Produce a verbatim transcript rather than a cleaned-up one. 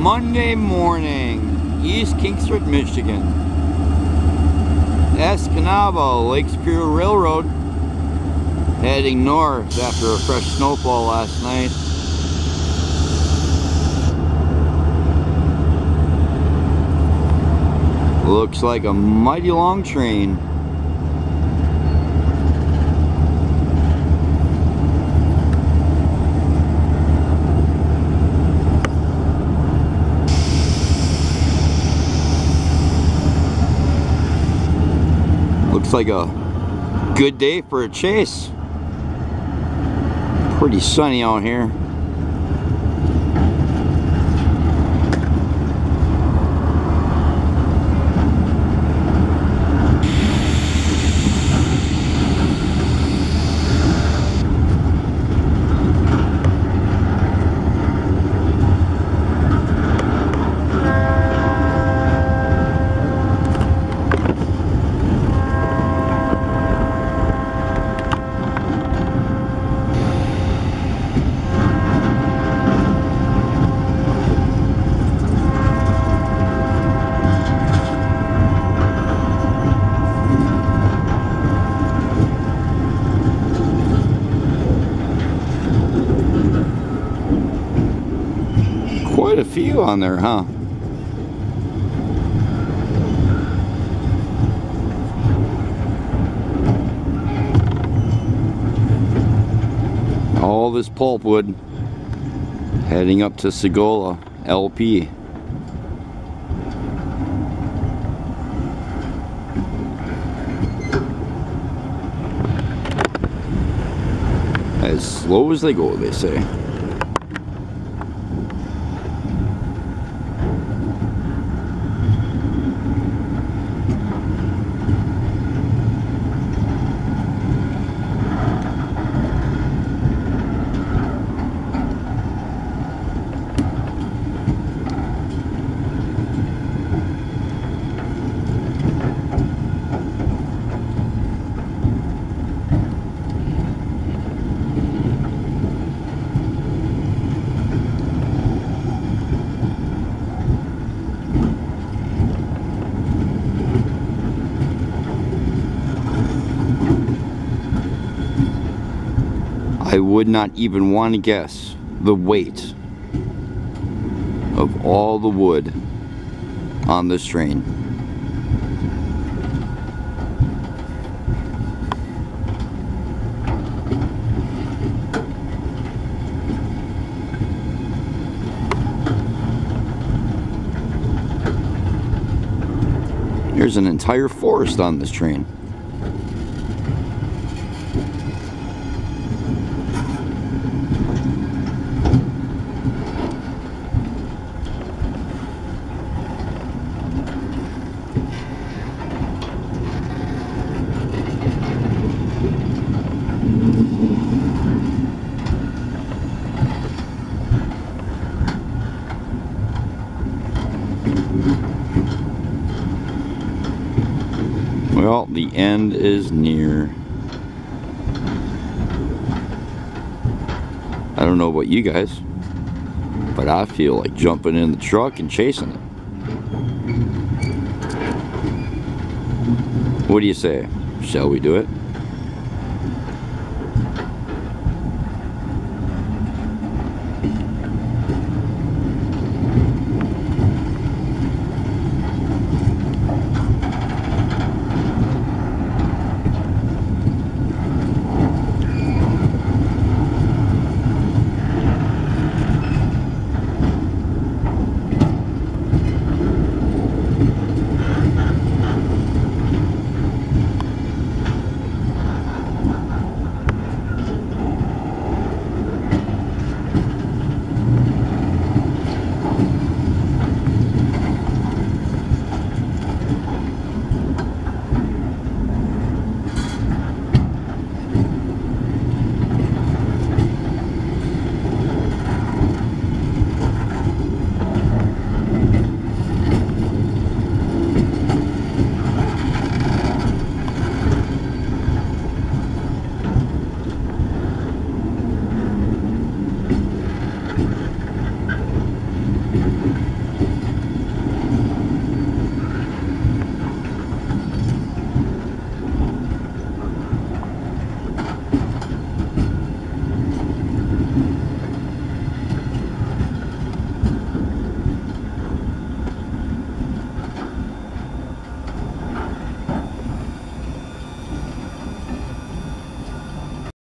Monday morning, East Kingsford, Michigan. Escanaba Lake Superior Railroad heading north after a fresh snowfall last night. Looks like a mighty long train. Looks like a good day for a chase. Pretty sunny out here. Quite a few on there, huh? All this pulpwood heading up to Sagola, L P. As slow as they go, they say. I would not even want to guess the weight of all the wood on this train. There's an entire forest on this train. Well, the end is near. I don't know about you guys, but I feel like jumping in the truck and chasing it. What do you say? Shall we do it?